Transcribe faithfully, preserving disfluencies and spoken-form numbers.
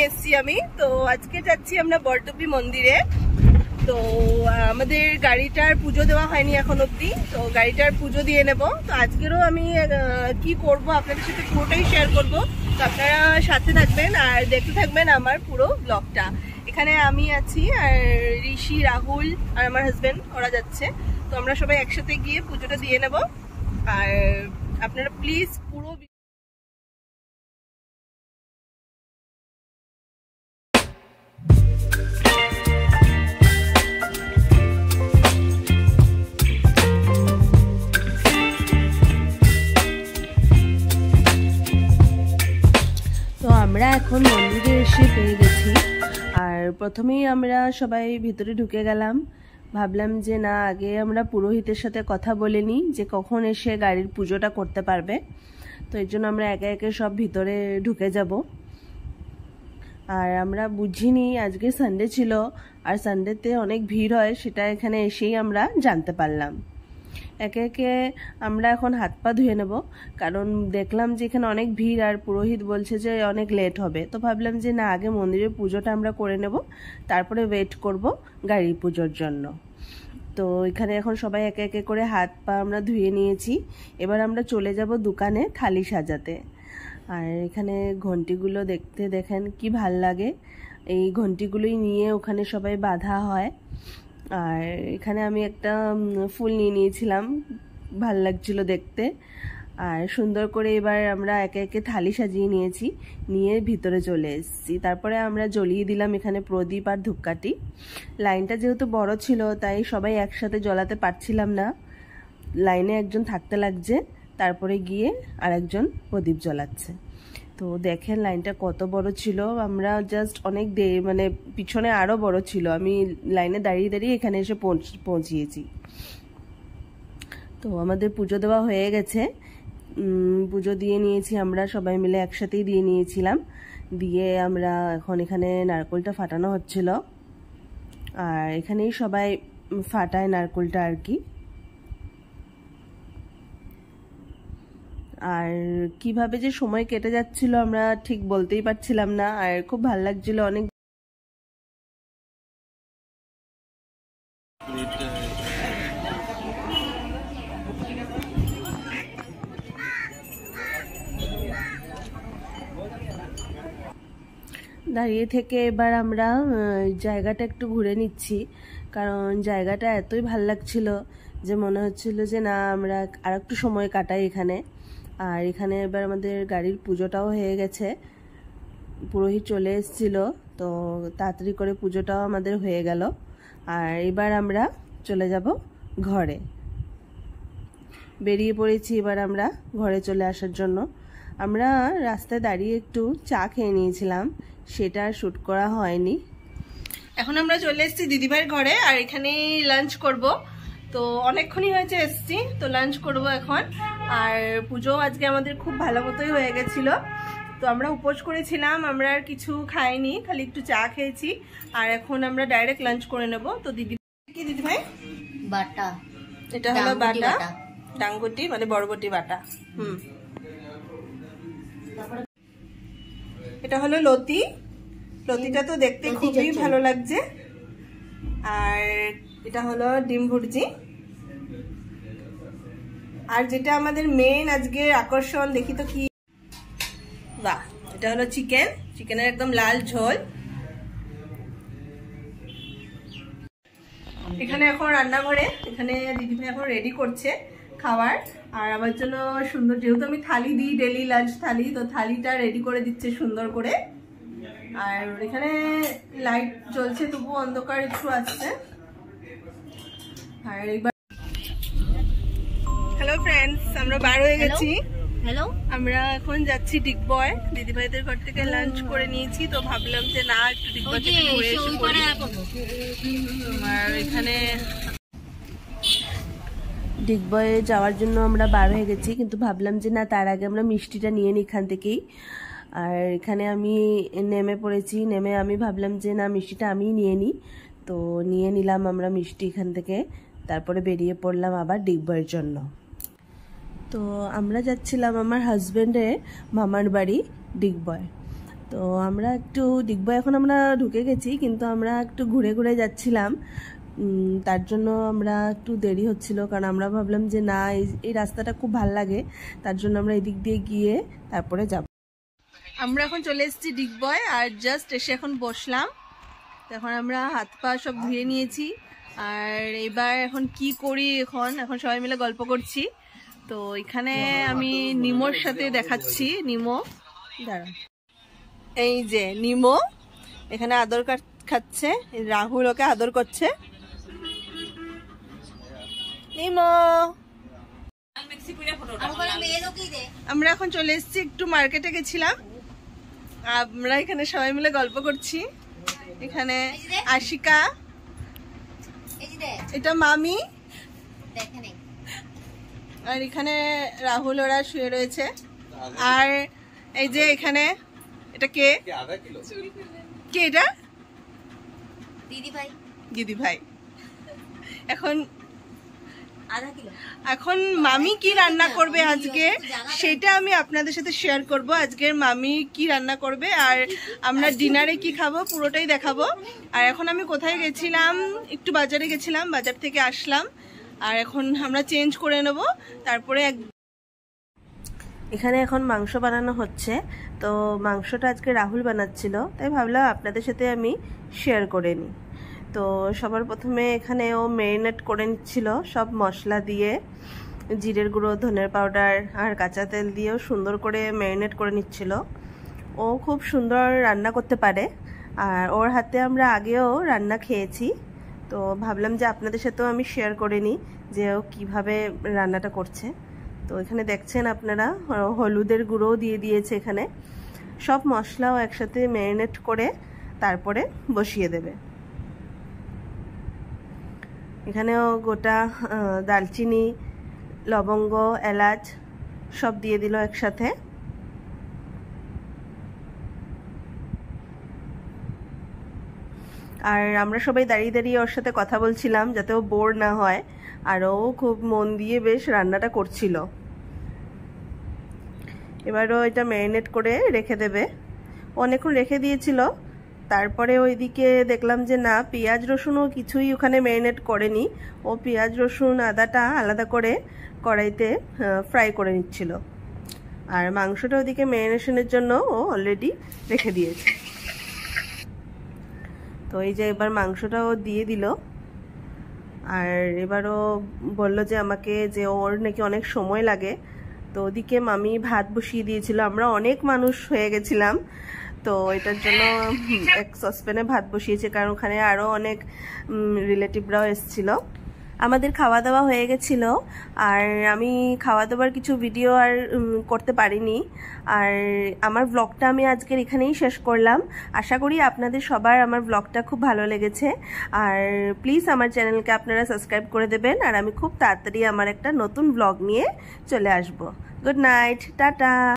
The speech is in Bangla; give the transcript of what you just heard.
এসেছি আমি। তো আজকে যাচ্ছি আমরা বরডুবি মন্দিরে। তো আমাদের গাড়িটার পুজো দেওয়া হয়নি এখন অবধি, তো গাড়িটার পুজো দিয়ে নেব। তো আজকেরও আমি কি করব আপনাদের সাথে পুরোটাই শেয়ার করব। তো আপনারা সাথে থাকবেন আর দেখতে থাকবেন আমার পুরো ব্লগটা। এখানে আমি আছি আর ঋষি, রাহুল আর আমার হাজবেন্ড, ওরা যাচ্ছে। তো আমরা সবাই একসাথে গিয়ে পুজোটা দিয়ে নেব। আর আপনারা প্লিজ পুরো তো আমরা এখন মন্দিরে এসে পেয়ে গেছি। আর প্রথমেই আমরা সবাই ভিতরে ঢুকে গেলাম। ভাবলাম যে না, আগে আমরা পুরোহিতের সাথে কথা বলে নিই যে কখন এসে গাড়ির পুজোটা করতে পারবে। তো এর জন্য আমরা একে একে সব ভিতরে ঢুকে যাব। আর আমরা বুঝিনি আজকে সানডে ছিল, আর সানডেতে অনেক ভিড় হয়, সেটা এখানে এসেই আমরা জানতে পারলাম। একে একে আমরা এখন হাত পা ধুয়ে নেব, কারণ দেখলাম যে এখানে অনেক ভিড় আর পুরোহিত বলছে যে অনেক লেট হবে। তো ভাবলাম যে না, আগে মন্দিরের পুজোটা আমরা করে নেব, তারপরে ওয়েট করব গাড়ির পুজোর জন্য। তো এখানে এখন সবাই একে একে করে হাত পা আমরা ধুয়ে নিয়েছি। এবার আমরা চলে যাব দোকানে থালি সাজাতে। আর এখানে ঘন্টিগুলো দেখতে দেখেন কি ভাল লাগে। এই ঘন্টিগুলোই নিয়ে ওখানে সবাই বাঁধা হয়। আর এখানে আমি একটা ফুল নিয়ে নিয়েছিলাম, ভাল লাগছিল দেখতে। আর সুন্দর করে এবার আমরা একে একে থালি সাজিয়ে নিয়েছি, নিয়ে ভিতরে চলে এসেছি। তারপরে আমরা জ্বলিয়ে দিলাম এখানে প্রদীপ আর ধূপকাঠি। লাইনটা যেহেতু বড় ছিল, তাই সবাই একসাথে জ্বলাতে পারছিলাম না, লাইনে একজন থাকতে লাগছে, তারপরে গিয়ে আরেকজন প্রদীপ জ্বলাচ্ছে। তো দেখেন লাইনটা কত বড় ছিল। আমরা জাস্ট অনেক দেরি, মানে পিছনে আরও বড় ছিল, আমি লাইনে দাঁড়িয়ে দাঁড়িয়ে এখানে এসে পৌঁছিয়েছি। তো আমাদের পুজো দেওয়া হয়ে গেছে, পুজো দিয়ে নিয়েছি আমরা সবাই মিলে, একসাথেই দিয়ে নিয়েছিলাম। দিয়ে আমরা এখন এখানে নারকেলটা ফাটানো হচ্ছিল, আর এখানেই সবাই ফাটায় নারকেলটা আর কি। আর কিভাবে যে সময় কেটে যাচ্ছিল আমরা ঠিক বলতেই পারছিলাম না, আর খুব ভালো লাগছিল। অনেক দাঁড়িয়ে থেকে এবার আমরা জায়গাটা একটু ঘুরে নিচ্ছি, কারণ জায়গাটা এতই ভাল লাগছিল যে মনে হচ্ছিল যে না, আমরা আর একটু সময় কাটাই এখানে। আর এখানে এবার আমাদের গাড়ির পুজোটাও হয়ে গেছে, পুরোহিত চলে এসেছিল, তো তাড়াতাড়ি করে পুজোটাও আমাদের হয়ে গেল। আর এবার আমরা চলে যাব ঘরে, বেরিয়ে পড়েছি এবার আমরা ঘরে চলে আসার জন্য। আমরা রাস্তায় দাঁড়িয়ে একটু চা খেয়ে নিয়েছিলাম, সেটা আর শ্যুট করা হয়নি। এখন আমরা চলে এসেছি দিদিভাইয়ের ঘরে, আর এখানেই লাঞ্চ করব। তো অনেকক্ষণই হয়েছে এসেছি, তো লাঞ্চ করব এখন। আর পুজো আজকে আমাদের খুব ভালো মতোই হয়ে গেছিলো। তো আমরা উপোস করেছিলাম, আমরা আর কিছু খাইনি, খালি একটু চা খেয়েছি। আর এখন আমরা ডাইরেক্ট লাঞ্চ করে নেব। তো দিদি কি দিদিভাই? বাটা, এটা হলো বাটা, ডাঙ্গুটি মানে বরবটি বাটা। হুম, এটা হলো লতি। লতিটা তো দেখতে খুবই ভালো লাগছে। আর এটা হলো ডিম ভুর্জি। আর যেটা আমাদের মেন আজকের আকর্ষণ, দেখি তো কি, বাহ, এটা হলো চিকেন, চিকেনের একদম লাল ঝোল। এখানে এখন রান্নাঘরে, এখানে দিদিভাই এখন রেডি করছে খাবার। আর আমার জন্য সুন্দর, যেহেতু আমি থালি দিই ডেলি লাঞ্চ থালি, তো থালিটা রেডি করে দিচ্ছে সুন্দর করে। আর এখানে লাইট জ্বলছে, তবু অন্ধকার একটু আসছে। আর এইবার হ্যালো ফ্রেন্ডস, আমরা বার হয়ে গেছি। হ্যালো, আমরা এখন যাচ্ছি ডিগবয়। দিদিভাইদের ঘর থেকে লাঞ্চ করে নিয়েছি, তো ভাবলাম যে না, একটু ডিগবয় থেকে ঘুরে এসে পড়ি। আর এখানে ডিগবয়ে যাওয়ার জন্য আমরা বার হয়ে গেছি, কিন্তু ভাবলাম যে না, তার আগে আমরা মিষ্টিটা নিয়ে নিই এখান থেকেই। আর এখানে আমি নেমে পড়েছি, নেমে আমি ভাবলাম যে না, মিষ্টিটা আমিই নিয়ে নিই। তো নিয়ে নিলাম আমরা মিষ্টি এখান থেকে, তারপরে বেরিয়ে পড়লাম আবার ডিগবয়ের জন্য। তো আমরা যাচ্ছিলাম আমার হাজব্যান্ডের মামার বাড়ি ডিগবয়। তো আমরা একটু ডিগবয় এখন আমরা ঢুকে গেছি, কিন্তু আমরা একটু ঘুরে ঘুরে যাচ্ছিলাম, তার জন্য আমরা একটু দেরি হচ্ছিল, কারণ আমরা ভাবলাম যে না এই রাস্তাটা খুব ভাল লাগে, তার জন্য আমরা এদিক দিয়ে গিয়ে তারপরে যাব। আমরা এখন চলে এসেছি ডিগবয়, আর জাস্ট এসে এখন বসলাম। এখন আমরা হাত পা সব ধুয়ে নিয়েছি, আর এবার এখন কি করি, এখন এখন সবাই মিলে গল্প করছি। তো এখানে আমি নিমোর সাথে দেখাচ্ছি, নিমো দাঁড়া, এই যে নিমো এখানে আদর খাচ্ছে, রাহুল ওকে আদর করছে। নিমো, আমরা এখন চলে এসেছি, একটু মার্কেটে গেছিলাম, আমরা এখানে সবাই মিলে গল্প করছি। এখানে আশিকা, এটা মামি, আর এখানে রাহুল ওরা শুয়ে রয়েছে। আর এই যে এখানে এটা কে কে এটা দিদি ভাই, দিদি ভাই। এখন এখন মামি কি রান্না করবে আজকে সেটা আমি আপনাদের সাথে শেয়ার করব। আজকের মামি কি রান্না করবে আর আমরা ডিনারে কি খাবো পুরোটাই দেখাবো। আর এখন আমি কোথায় গেছিলাম, একটু বাজারে গেছিলাম, বাজার থেকে আসলাম, আর এখন আমরা চেঞ্জ করে নেব, তারপরে এখানে এখন মাংস বানানো হচ্ছে। তো মাংসটা আজকে রাহুল বানাচ্ছিল, তাই ভাবলাম আপনাদের সাথে আমি শেয়ার করে নিই। তো সবার প্রথমে এখানে ও ম্যারিনেট করে নিচ্ছিল সব মশলা দিয়ে, জিরের গুঁড়ো, ধনের পাউডার আর কাঁচা তেল দিয়েও সুন্দর করে ম্যারিনেট করে নিচ্ছিল। ও খুব সুন্দর রান্না করতে পারে, আর ওর হাতে আমরা আগেও রান্না খেয়েছি, তো ভাবলাম যে আপনাদের সাথেও আমি শেয়ার করে নিই যে ও কীভাবে রান্নাটা করছে। তো এখানে দেখছেন আপনারা হলুদের গুঁড়োও দিয়ে দিয়েছে, এখানে সব মশলাও একসাথে ম্যারিনেট করে তারপরে বসিয়ে দেবে। এখানেও গোটা দালচিনি, লবঙ্গ, এলাচ সব দিয়ে দিল একসাথে। আর আমরা সবাই দাঁড়িয়ে দাঁড়িয়ে ওর সাথে কথা বলছিলাম যাতে ও বোর না হয়, আর ও খুব মন দিয়ে বেশ রান্নাটা করছিল। এবারও এটা ম্যারিনেট করে রেখে দেবে, অনেকক্ষণ রেখে দিয়েছিল। তারপরে ওইদিকে দেখলাম যে না, পেঁয়াজ রসুনও কিছুই ওখানে ম্যারিনেট করেনি, ও পেঁয়াজ রসুন আদাটা আলাদা করে কড়াইতে ফ্রাই করে নিচ্ছিল। আর মাংসটা ওইদিকে ম্যারিনেশনের জন্য ও অলরেডি রেখে দিয়েছে। তো এই যে এবার মাংসটাও দিয়ে দিল, আর এবারও বলল যে আমাকে যে ওর নাকি অনেক সময় লাগে। তো ওদিকে মামি ভাত বসিয়ে দিয়েছিল, আমরা অনেক মানুষ হয়ে গেছিলাম, তো এটার জন্য এক সসপ্যানে ভাত বসিয়েছে, কারণ ওখানে আরও অনেক রিলেটিভরাও এসেছিল। আমাদের খাওয়া দাওয়া হয়ে গেছিল, আর আমি খাওয়া দাওয়ার কিছু ভিডিও আর করতে পারিনি। আর আমার ব্লগটা আমি আজকের এখানেই শেষ করলাম। আশা করি আপনাদের সবার আমার ব্লগটা খুব ভালো লেগেছে, আর প্লিজ আমার চ্যানেলকে আপনারা সাবস্ক্রাইব করে দেবেন, আর আমি খুব তাড়াতাড়ি আমার একটা নতুন ব্লগ নিয়ে চলে আসব। Good night, tata.